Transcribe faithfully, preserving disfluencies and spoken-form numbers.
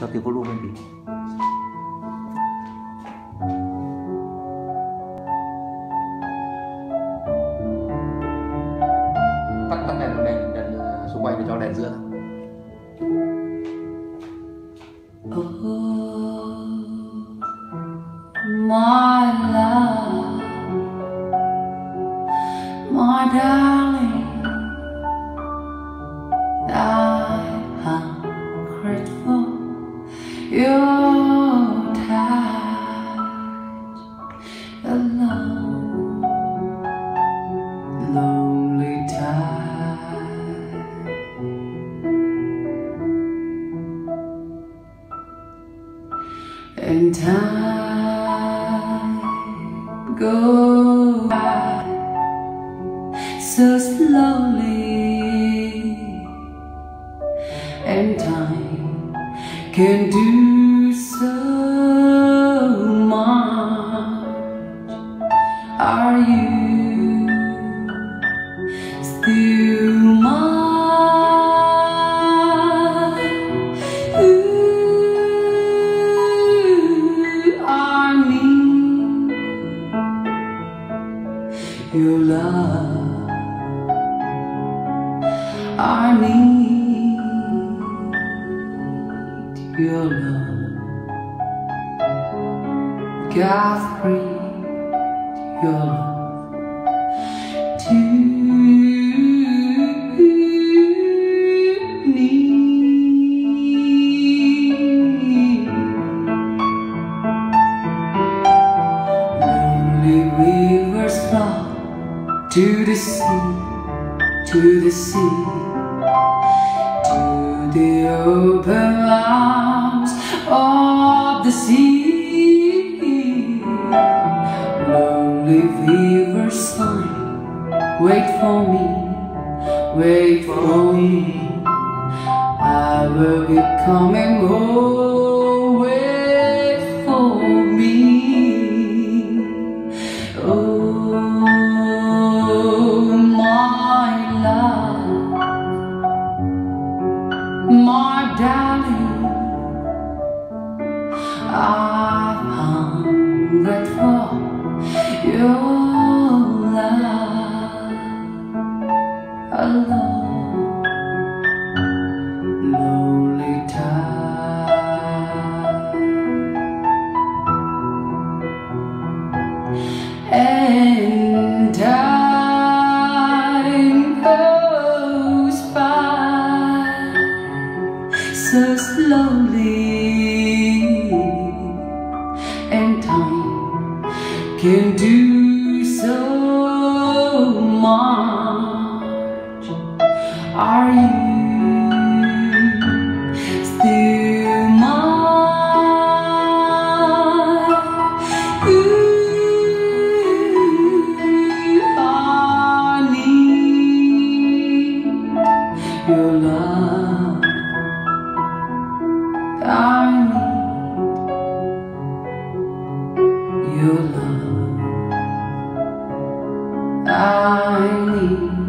cho tiếng volume lên tí. Tắt tắt đèn đèn đèn xung quanh để cho đèn giữa thôi. Oh, my love, my darling, I'm grateful you're tired, alone, lonely time. And time goes by so slowly, and time can do so much. Are you still mine? Your love, I need your love. God breathe your love to me. Lonely rivers flow to the sea, to the sea, to the open arms of the sea. Lonely river sign, wait for me, wait for me. I will be coming home, wait for me. Oh, my darling, I'm hungry for your love. Alone, lonely time, and time goes by so slowly, and time can do so much. Are you still mine? Ooh, I need your love. I need your love. I need